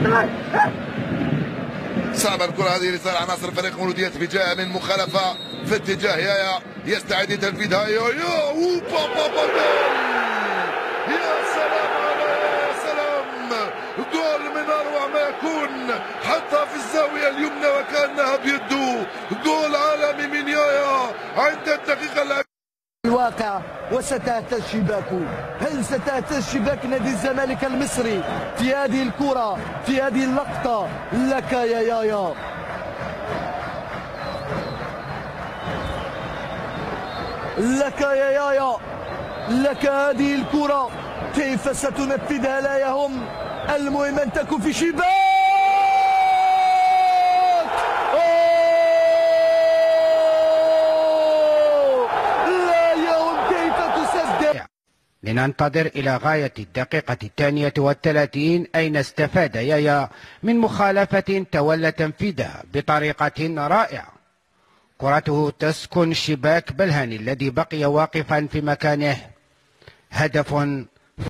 صعبة الكرة هذه لصالح عناصر فريق مولودية فيجاء من مخالفة في اتجاه يايا يستعد لتنفيذها. يا سلام على يا سلام، جول من اروع ما يكون، حتى في الزاوية اليمنى وكأنها بيده. جول عالمي من يايا عند الدقيقة الواقع. وستهتز شباك، هل ستهتز شباك نادي الزمالك المصري في هذه الكرة، في هذه اللقطة؟ لك يا يايا، لك يا يايا، لك هذه الكرة. كيف ستنفذها لا يهم، المهم أن تكون في شباك. لننتظر إلى غاية الدقيقة 32 أين استفاد يايا من مخالفة تولى تنفيذها بطريقة رائعة. كرته تسكن شباك بلهاني الذي بقي واقفا في مكانه. هدف